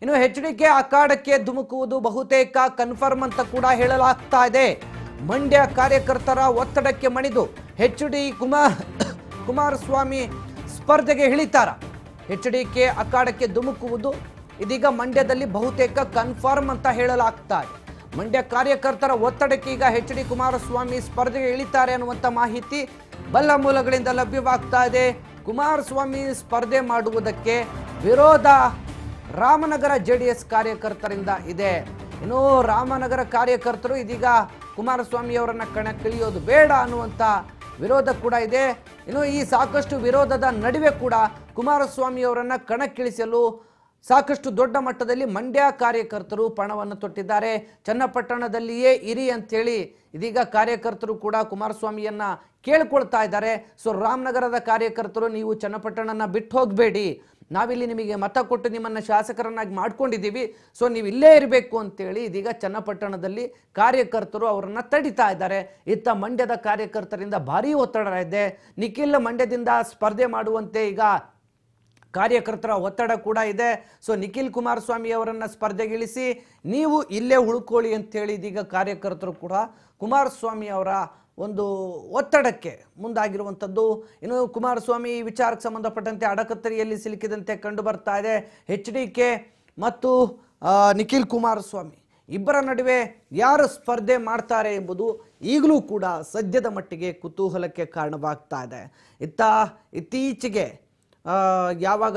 ಇನ್ನು HDK ಅಖಾಡಕ್ಕೆ ಧುಮುಕುವುದು ಬಹುತೇಕ confirm ಅಂತ ಕೂಡ ಹೇಳಲಾಗ್ತಾ ಇದೆ. ಮಂಡ್ಯ ಕಾರ್ಯಕರ್ತರ ಒತ್ತಡಕ್ಕೆ ಮಣಿದು HD ಕುಮಾರಸ್ವಾಮಿ ಸ್ಪರ್ಧೆಗೆ ಇಳಿತಾರ. HDK ಅಖಾಡಕ್ಕೆ ಧುಮುಕುವುದು ಇದೀಗ ಮಂಡ್ಯದಲ್ಲಿ ಬಹುತೇಕ ಕನ್ಫರ್ಮ್ ಅಂತ ಹೇಳಲಾಗ್ತಾ ಇದೆ. ಮಂಡ್ಯ ಕಾರ್ಯಕರ್ತರ ಒತ್ತಡಕ್ಕೆ ಈಗ HD ಕುಮಾರಸ್ವಾಮಿ ಸ್ಪರ್ಧೆಗೆ ಇಳಿತಾರೆ ಅನ್ನುವಂಥ ಮಾಹಿತಿ ಬಲ್ಲ ಮೂಲಗಳಿಂದ ಲಭ್ಯವಾಗ್ತಾ ಇದೆ. ಕುಮಾರಸ್ವಾಮಿ ಸ್ಪರ್ಧೆ ಮಾಡುವುದಕ್ಕೆ ವಿರೋಧ ರಾಮನಗರ JDS ಕಾರ್ಯಕರ್ತರಿಂದ ಇದೆ. ಇನ್ನು ರಾಮನಗರ ಕಾರ್ಯಕರ್ತರು ಇದೀಗ ಕುಮಾರಸ್ವಾಮಿ ಅವರನ್ನ ಕಣಕ್ಕಿಳಿಯೋದು ಬೇಡ ಅನ್ನುವಂಥ ವಿರೋಧ ಕೂಡ ಇದೆ. ಇನ್ನು ಈ ಸಾಕಷ್ಟು ವಿರೋಧದ ನಡುವೆ ಕೂಡ ಕುಮಾರಸ್ವಾಮಿ ಅವರನ್ನ ಕಣಕ್ಕಿಳಿಸಲು ಸಾಕಷ್ಟು ದೊಡ್ಡ ಮಟ್ಟದಲ್ಲಿ ಮಂಡ್ಯ ಕಾರ್ಯಕರ್ತರು ಪಣವನ್ನು ತೊಟ್ಟಿದ್ದಾರೆ. ಚನ್ನಪಟ್ಟಣದಲ್ಲಿಯೇ ಇರಿ ಅಂತೇಳಿ ಇದೀಗ ಕಾರ್ಯಕರ್ತರು ಕೂಡ ಕುಮಾರಸ್ವಾಮಿಯನ್ನ ಕೇಳ್ಕೊಳ್ತಾ ಇದ್ದಾರೆ. ಸೊ ರಾಮನಗರದ ಕಾರ್ಯಕರ್ತರು ನೀವು ಚನ್ನಪಟ್ಟಣನ ಬಿಟ್ಟು ಹೋಗಬೇಡಿ, ನಾವಿಲ್ಲಿ ನಿಮಗೆ ಮತ ಕೊಟ್ಟು ನಿಮ್ಮನ್ನು ಶಾಸಕರನ್ನಾಗಿ ಮಾಡ್ಕೊಂಡಿದ್ದೀವಿ, ಸೊ ನೀವು ಇಲ್ಲೇ ಇರಬೇಕು ಅಂತೇಳಿ ಇದೀಗ ಚನ್ನಪಟ್ಟಣದಲ್ಲಿ ಕಾರ್ಯಕರ್ತರು ಅವರನ್ನು ತಡಿತಾ ಇದ್ದಾರೆ. ಇತ್ತ ಮಂಡ್ಯದ ಕಾರ್ಯಕರ್ತರಿಂದ ಭಾರೀ ಒತ್ತಡ ಇದೆ. ನಿಖಿಲ್ ಮಂಡ್ಯದಿಂದ ಸ್ಪರ್ಧೆ ಮಾಡುವಂತೆ ಈಗ ಕಾರ್ಯಕರ್ತರ ಒತ್ತಡ ಕೂಡ ಇದೆ. ಸೊ ನಿಖಿಲ್ ಕುಮಾರಸ್ವಾಮಿ ಅವರನ್ನು ಸ್ಪರ್ಧೆಗಿಳಿಸಿ ನೀವು ಇಲ್ಲೇ ಉಳ್ಕೊಳ್ಳಿ ಅಂತೇಳಿ ಇದೀಗ ಕಾರ್ಯಕರ್ತರು ಕೂಡ ಕುಮಾರಸ್ವಾಮಿ ಅವರ ಒಂದು ಒತ್ತಡಕ್ಕೆ ಮುಂದಾಗಿರುವಂಥದ್ದು. ಇನ್ನು ಕುಮಾರಸ್ವಾಮಿ ಈ ವಿಚಾರಕ್ಕೆ ಸಂಬಂಧಪಟ್ಟಂತೆ ಅಡಕತ್ತರಿಯಲ್ಲಿ ಸಿಲುಕಿದಂತೆ ಕಂಡು ಬರ್ತಾ ಇದೆ. HDK ಮತ್ತು ನಿಖಿಲ್ ಕುಮಾರಸ್ವಾಮಿ ಇಬ್ಬರ ನಡುವೆ ಯಾರು ಸ್ಪರ್ಧೆ ಮಾಡ್ತಾರೆ ಎಂಬುದು ಈಗಲೂ ಕೂಡ ಸದ್ಯದ ಮಟ್ಟಿಗೆ ಕುತೂಹಲಕ್ಕೆ ಕಾರಣವಾಗ್ತಾ ಇದೆ. ಇತ್ತೀಚೆಗೆ ಯಾವಾಗ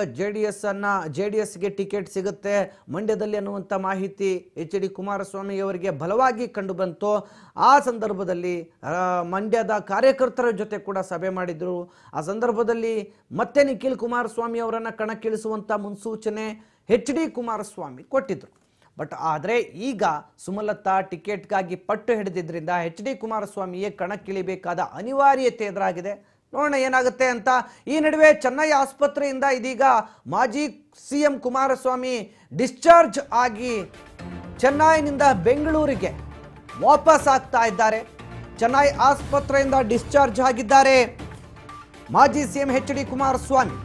JDSಗೆ ಟಿಕೆಟ್ ಸಿಗುತ್ತೆ ಮಂಡ್ಯದಲ್ಲಿ ಅನ್ನುವಂಥ ಮಾಹಿತಿ HD ಕುಮಾರಸ್ವಾಮಿ ಅವರಿಗೆ ಬಲವಾಗಿ ಕಂಡು ಬಂತು. ಆ ಸಂದರ್ಭದಲ್ಲಿ ಮಂಡ್ಯದ ಕಾರ್ಯಕರ್ತರ ಜೊತೆ ಕೂಡ ಸಭೆ ಮಾಡಿದ್ರು. ಆ ಸಂದರ್ಭದಲ್ಲಿ ಮತ್ತೆ ನಿಖಿಲ್ ಕುಮಾರಸ್ವಾಮಿ ಅವರನ್ನು ಕಣಕ್ಕಿಳಿಸುವಂಥ ಮುನ್ಸೂಚನೆ HD ಕುಮಾರಸ್ವಾಮಿ ಕೊಟ್ಟಿದ್ರು. ಬಟ್ ಆದರೆ ಈಗ ಸುಮಲತಾ ಟಿಕೆಟ್ಗಾಗಿ ಪಟ್ಟು ಹಿಡಿದಿದ್ದರಿಂದ HD ಕುಮಾರಸ್ವಾಮಿಯೇ ಕಣಕ್ಕಿಳಿಬೇಕಾದ ಅನಿವಾರ್ಯತೆ ಎದುರಾಗಿದೆ. ನೋಡೋಣ ಏನಾಗುತ್ತೆ ಅಂತ. ಈ ನಡುವೆ ಚೆನ್ನೈ ಆಸ್ಪತ್ರೆಯಿಂದ ಇದೀಗ ಮಾಜಿ CM ಕುಮಾರಸ್ವಾಮಿ ಡಿಸ್ಚಾರ್ಜ್ ಆಗಿ ಚೆನ್ನೈನಿಂದ ಬೆಂಗಳೂರಿಗೆ ವಾಪಸ್ ಆಗ್ತಾ ಇದ್ದಾರೆ. ಚೆನ್ನೈ ಆಸ್ಪತ್ರೆಯಿಂದ ಡಿಸ್ಚಾರ್ಜ್ ಆಗಿದ್ದಾರೆ ಮಾಜಿ CM HD ಕುಮಾರಸ್ವಾಮಿ.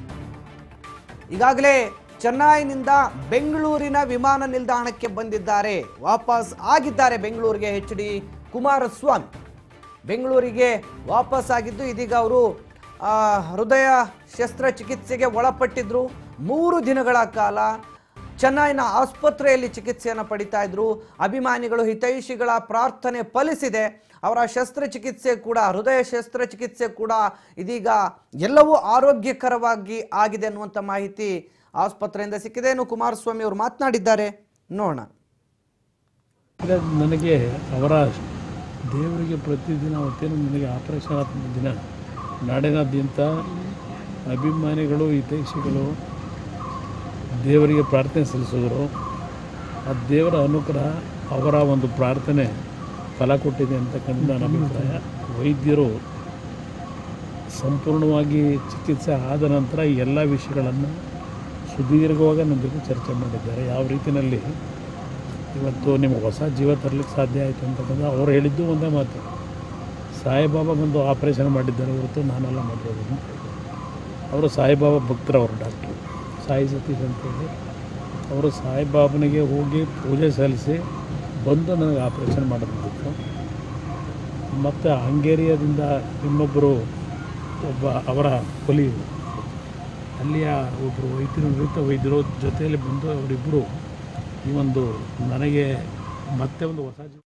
ಈಗಾಗಲೇ ಚೆನ್ನೈನಿಂದ ಬೆಂಗಳೂರಿನ ವಿಮಾನ ನಿಲ್ದಾಣಕ್ಕೆ ಬಂದಿದ್ದಾರೆ, ವಾಪಸ್ ಆಗಿದ್ದಾರೆ ಬೆಂಗಳೂರಿಗೆ HD ಕುಮಾರಸ್ವಾಮಿ. ಬೆಂಗಳೂರಿಗೆ ವಾಪಸ್ ಆಗಿದ್ದು ಇದೀಗ ಅವರು ಹೃದಯ ಶಸ್ತ್ರಚಿಕಿತ್ಸೆಗೆ ಒಳಪಟ್ಟಿದ್ರು. 3 ದಿನಗಳ ಕಾಲ ಚೆನ್ನೈನ ಆಸ್ಪತ್ರೆಯಲ್ಲಿ ಚಿಕಿತ್ಸೆಯನ್ನು ಪಡಿತಾ ಇದ್ರು. ಅಭಿಮಾನಿಗಳು ಹಿತೈಷಿಗಳ ಪ್ರಾರ್ಥನೆ ಫಲಿಸಿದೆ. ಅವರ ಶಸ್ತ್ರಚಿಕಿತ್ಸೆ ಕೂಡ ಹೃದಯ ಶಸ್ತ್ರಚಿಕಿತ್ಸೆ ಕೂಡ ಇದೀಗ ಎಲ್ಲವೂ ಆರೋಗ್ಯಕರವಾಗಿ ಆಗಿದೆ ಅನ್ನುವಂಥ ಮಾಹಿತಿ ಆಸ್ಪತ್ರೆಯಿಂದ ಸಿಕ್ಕಿದೆ. ಇನ್ನು ಕುಮಾರಸ್ವಾಮಿ ಅವರು ಮಾತನಾಡಿದ್ದಾರೆ, ನೋಡೋಣ. ನನಗೆ ಅವರ ದೇವರಿಗೆ ಪ್ರತಿದಿನ ಅವತ್ತೇನು ನನಗೆ ಆಪರೇಷನ್ ಆದ ದಿನ ನಾಡಿನಾದ್ಯಂತ ಅಭಿಮಾನಿಗಳು ಹಿತೈಷಿಗಳು ದೇವರಿಗೆ ಪ್ರಾರ್ಥನೆ ಸಲ್ಲಿಸಿದ್ರು. ಆ ದೇವರ ಅನುಗ್ರಹ ಅವರ ಒಂದು ಪ್ರಾರ್ಥನೆ ಫಲ ಕೊಟ್ಟಿದೆ ಅಂತಕ್ಕಂಥ ನನ್ನ ಅಭಿಪ್ರಾಯ. ವೈದ್ಯರು ಸಂಪೂರ್ಣವಾಗಿ ಚಿಕಿತ್ಸೆ ಆದ ನಂತರ ಈ ಎಲ್ಲ ವಿಷಯಗಳನ್ನು ಸುದೀರ್ಘವಾಗಿ ನನ್ನ ಜೊತೆ ಚರ್ಚೆ ಮಾಡಿದ್ದಾರೆ. ಯಾವ ರೀತಿಯಲ್ಲಿ ಇವತ್ತು ನಿಮ್ಗೆ ಹೊಸ ಜೀವ ತರಲಿಕ್ಕೆ ಸಾಧ್ಯ ಆಯಿತು ಅಂತಕ್ಕಂಥ ಅವ್ರು ಹೇಳಿದ್ದು ಒಂದೇ ಮಾತು, ಸಾಯಿಬಾಬಾ ಬಂದು ಆಪರೇಷನ್ ಮಾಡಿದ್ದಾರೆ ಹೊರತು ನಾನೆಲ್ಲ ಮಾಡಿರೋದು. ಅವರು ಸಾಯಿಬಾಬಾ ಭಕ್ತರವರು ಡಾಕ್ಟ್ರು ಸಾಯಿ ಸತೀಶ್ ಅಂತೇಳಿ. ಅವರು ಸಾಯಿಬಾಬನಿಗೆ ಹೋಗಿ ಪೂಜೆ ಸಲ್ಲಿಸಿ ಬಂದು ನನಗೆ ಆಪರೇಷನ್ ಮಾಡೋದಿತ್ತು. ಮತ್ತು ಹಂಗೇರಿಯಾದಿಂದ ಇನ್ನೊಬ್ಬರು ಒಬ್ಬ ಅವರ ಕೊಲಿ ಅಲ್ಲಿಯ ಒಬ್ಬರು ನುರಿತ ವೈದ್ಯರು ಜೊತೆಯಲ್ಲಿ ಬಂದು ಅವರಿಬ್ಬರು ಈ ಒಂದು ನನಗೆ ಮತ್ತೆ ಒಂದು ಹೊಸ